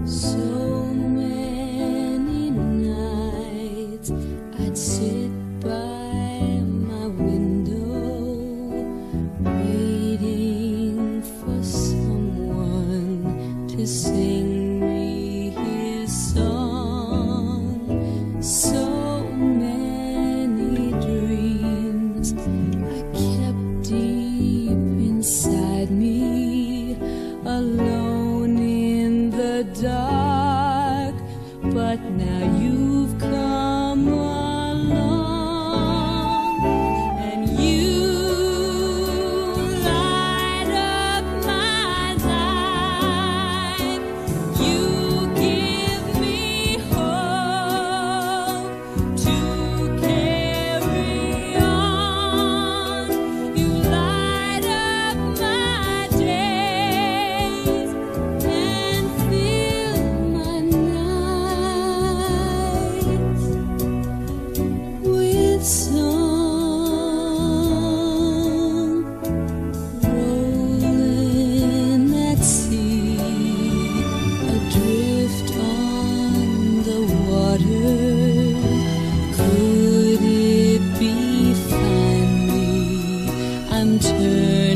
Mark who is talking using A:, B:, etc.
A: So many nights I'd sit by my window, waiting for someone to sing me his song. So many dreams I kept deep inside me, alone in the dark, but now you've come along, and you light up my life. You give me hope to carry on. You light up my days and fill my nights with song. Rolling at sea, adrift on the water. Could it be finally I'm turning